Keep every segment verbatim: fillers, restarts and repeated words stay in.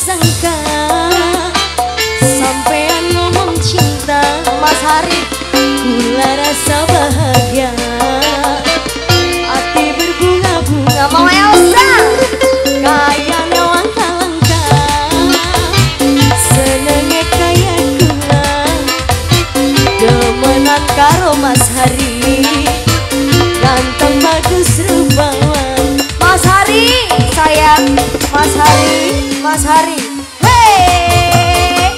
disangka sampean ngomong cinta Mas Hari, kula rasa bahagia hati berbunga-bunga mau Elsa kaya langka-langka senenge kaya kula demenan karo Mas Hari ganteng bagus rupawan. Mas Hari sayang, Mas Hari, Mas Hari. Hey,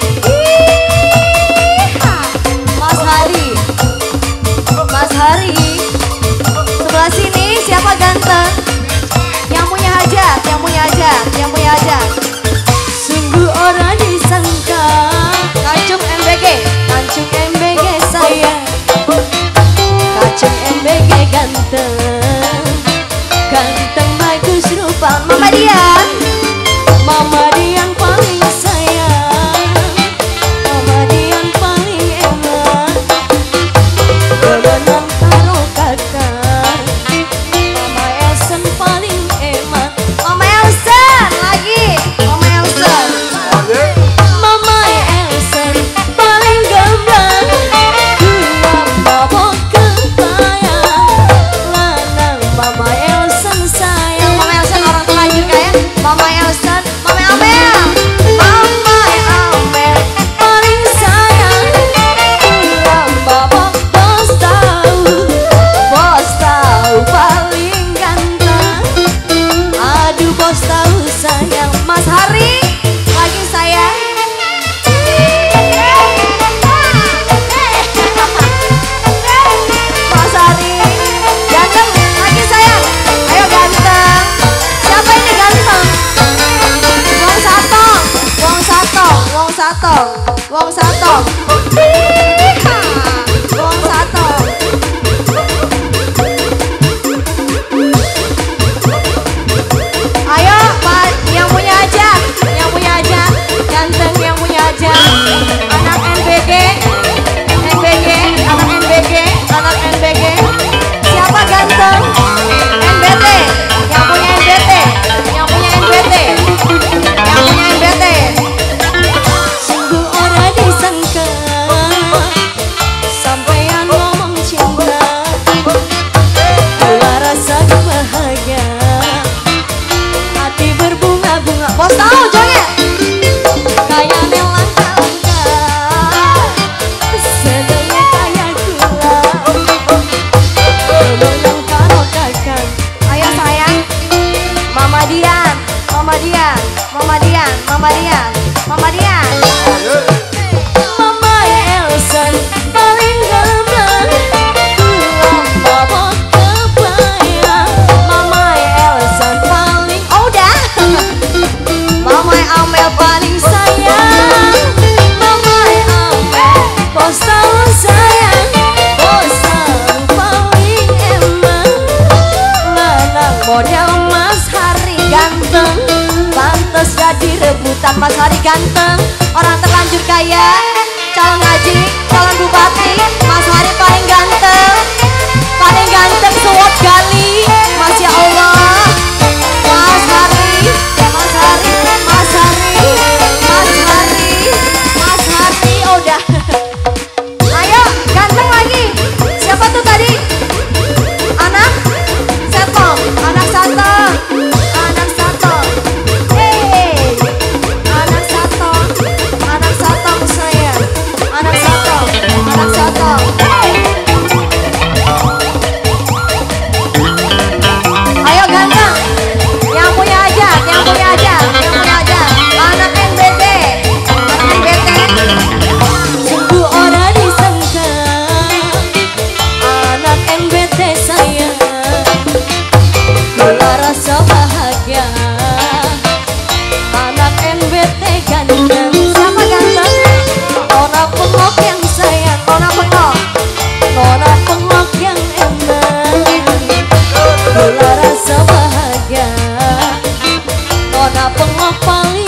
Iha. Mas Hari, Mas Hari. Sebelah sini siapa ganteng? Yang punya hajat, yang punya hajat, yang punya hajat. Sungguh ora disangka Kacung M B G, Kancung M B G sayang Kacung M B G ganteng ganteng bagus rupa. Mama Dian. Mama Dian paling sayang Mama Dian paling enak demenan karo kakak Mama Elsen paling emak Mama Elsen lagi, Mama Elsen. Mama Elsen paling gemblang Gulam mabok kepayang lanang Mama Elsen sayang Mama Elsen orang terlanjur kayak Mama Elsen, Mama Amel, Mama Amel. paling sayang Gulam mabok bos tahu bos tahu paling ganteng aduh bos tahu sayang. Mas Hari lagi sayang. Mas Hari ganteng lagi sayang. Ayo ganteng. Siapa ini ganteng? Wong Satong, Wong Satong, Wong Satong, Wong Satong. Iha. Wong Satong. Ayo Pak, yang punya hajat, yang punya hajat, ganteng yang punya hajat. Anak N B G, N B G, anak N B G, anak N B G. Siapa ganteng? N B T, yang punya N B T, yang punya N B T, yang punya N B T. Sungguh ora disangka sampean ngomong cinta kula rasa bahagia hati berbunga-bunga Bos tahu joget. kaya langka-langka senenge kaya kula demenan karo kakang Ayo sayang. Mama Dian, Mama Dian, Mama Dian, Mama Dian, Mama Dian. Mama Elsen paling gemblang Gulam mabok kepayang Mama Elsen paling Oh udah. Mama Amel paling sayang Mama Amel bos tahu sayang bos tahu paling emak lanang model Mas Hari ganteng pantes jadi rebutan. Mas Hari ganteng, orang terlanjur kaya, calon haji, calon bupati. Mas Hari paling ganteng, paling ganteng sewot gali. Masya Allah. Mas Hari, Mas Hari, Mas Hari, Mas Hari, Mas Hari. Oh, udah. Ayo ganteng lagi. Siapa tuh tadi? Anak Setong, anak Satong, anak Satong. Hey, anak Satong, anak Satong saya, anak Satong, anak Satong. Hey. Ayo ganteng, yang punya aja, yang punya aja, yang punya aja. Anak N B T, anak N B T. Sungguh ora disangka anak N B T sayang kula rasa bahagia anak N B T ganteng. Siapa ganteng? Nona pengok yang sayang Nona Pengok. Nona pengok yang enak kula rasa bahagia Nona pengok paling